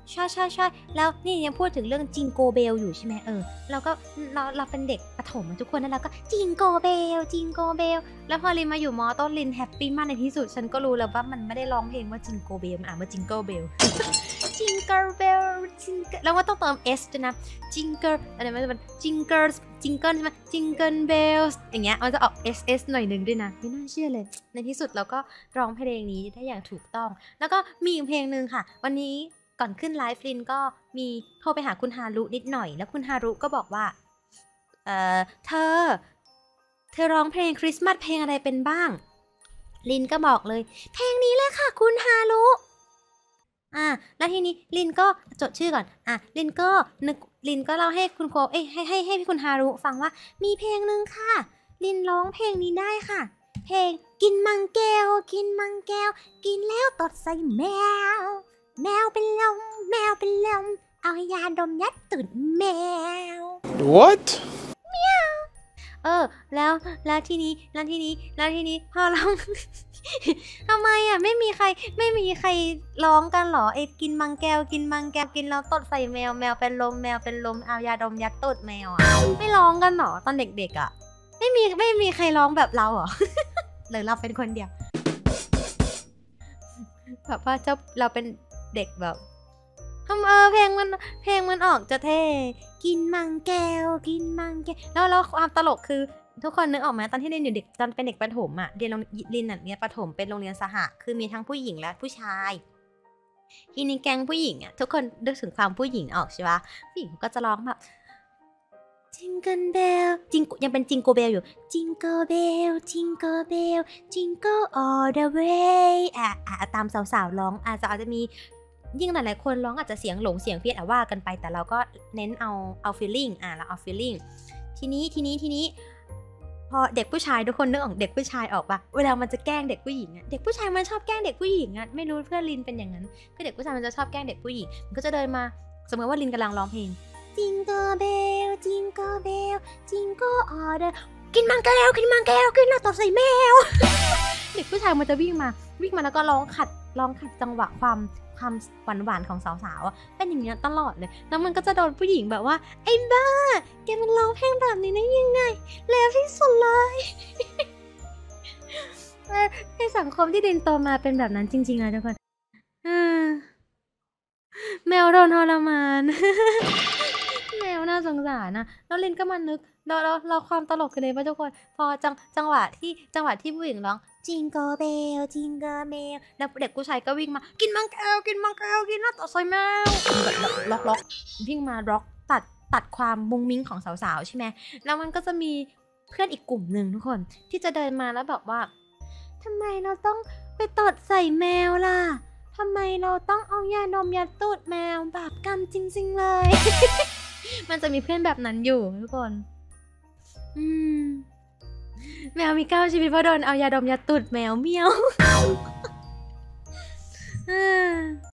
ใช่ใช่ใช่แล้วนี่ยังพูดถึงเรื่องจิงโกเบลอยู่ใช่ไหมเราก็เราเป็นเด็กประถมทุกคนแล้วเราก็จิงโกเบลจิงโกเบลแล้วพอลินมาอยู่มอต้นลินแฮปปี้มากในที่สุดฉันก็รู้แล้วว่ามันไม่ได้ร้องเพลงว่าจิงโกเบลมันอ่านว่าจิงเกิลเบลจิงเกิลเบลจิงแล้วว่าต้องเติม S ด้วยนะจิงเกิลอะไรมันจะเป็นจิงเกิลจิงเกิลใช่ไหมจิงเกิลเบลอย่างเงี้ยมันจะออก S หน่อยนึงด้วยนะไม่น่าเชื่อเลยในที่สุดเราก็ร้องเพลงนี้ได้อย่างถูกต้องแล้วก็มีอีกเพลงหนึ่งค่ะวันนี้ก่อนขึ้นไลฟ์ลินก็มีโทรไปหาคุณฮารุนิดหน่อยแล้วคุณฮารุก็บอกว่าเธอร้องเพลงคริสต์มาสเพลงอะไรเป็นบ้างลินก็บอกเลยเพลงนี้เลยค่ะคุณฮารุแล้วทีนี้ลินก็จดชื่อก่อนลินก็เล่าให้คุณโคให้พี่คุณฮารุฟังว่ามีเพลงหนึ่งค่ะลินร้องเพลงนี้ได้ค่ะเพลงกินมังแก้วกินมังแก้วกินแล้วตดใส่แมวแมวเป็นลมแมวเป็นลมเอายาดมยัดตูดแมว What แล้วทีนี้พอร้อง ทำไมไม่มีใครร้องกันหรอกินมังแก้วกินมังแก้วกินแล้วตดใส่แมวแมวเป็นลมแมวเป็นลมเอายาดมยัดตูดแมวไม่ร้องกันหรอตอนเด็กๆไม่มีใครร้องแบบเราหรอ หรือเราเป็นคนเดียวแบบว่าเราเป็นเด็กแบบเพลงมันออกจะเท่กินมังแก้วกินมังแก้วแล้วความตลกคือทุกคนนึกออกไหมตอนที่เรียนอยู่เด็กตอนเป็นเด็กประถมเรียนเนี่ยประถมเป็นโรงเรียนสหะคือมีทั้งผู้หญิงและผู้ชายทีนี้แก๊งผู้หญิงทุกคนนึกถึงความผู้หญิงออกใช่ปะผู้หญิงก็จะร้องแบบจิงเกิลเบลยังเป็นจิงโกเบลอยู่จิงเกิลเบลจิงเกิลเบลจิงเกิล all the way ตามสาวๆร้องอาจจะมียิ่งหลายๆคนร้องอาจจะเสียงหลงเสียงเพี้ยนว่ากันไปแต่เราก็เน้นเอา feeling เราเอา feeling ทีนี้พอเด็กผู้ชายทุกคนนึกออกเด็กผู้ชายออกปะเวลามันจะแกล้งเด็กผู้หญิงเด็กผู้ชายมันชอบแกล้งเด็กผู้หญิงไม่รู้เพื่อนลินเป็นอย่างนั้นคือเด็กผู้ชายมันจะชอบแกล้งเด็กผู้หญิงมันก็จะเดินมาสมมติว่าลินกำลังร้องเพลงจิงเกิลเบลจิงเกิลเบลจิงเกิลออเดอร์กินมังแก้วกินแล้วตบใส่แมว เด็กผู้ชายมันจะวิ่งมาแล้วก็ร้องขัดจังหวะความหวานของสาวๆเป็นอย่างนี้ตลอดเลยแล้วมันก็จะโดนผู้หญิงแบบว่าไอ้บ้าแกมันร้องเพลงแบบนี้ได้ยังไงเลวที่สุดเลยในสังคมที่ลินโตมาเป็นแบบนั้นจริงๆนะทุกคนแมวโดนทรมาน แมวน่าสงสารนะแล้วลินก็มานึกเราความตลกคือเลยว่าทุกคนพอจังหวะที่ผู้หญิงร้องจิงเกิลเบลจิงเกิลเบลแล้วเด็กผู้ชายก็วิ่งมากินมังแก้วกินแล้วต่อซอยแมวล็อกวิ่งมาล็อกตัดความมุ้งมิ้งของสาวๆใช่ไหมแล้วมันก็จะมีเพื่อนอีกกลุ่มหนึ่งทุกคนที่จะเดินมาแล้วบอกว่าทำไมเราต้องไปตดใส่แมวล่ะทำไมเราต้องเอายาดมยัดตูดแมวบาปกรรมจริงๆเลย มันจะมีเพื่อนแบบนั้นอยู่ทุกคนแมวมี9 ชีวิตเพราะโดนเอายาดมยัดตูดแมวเมียว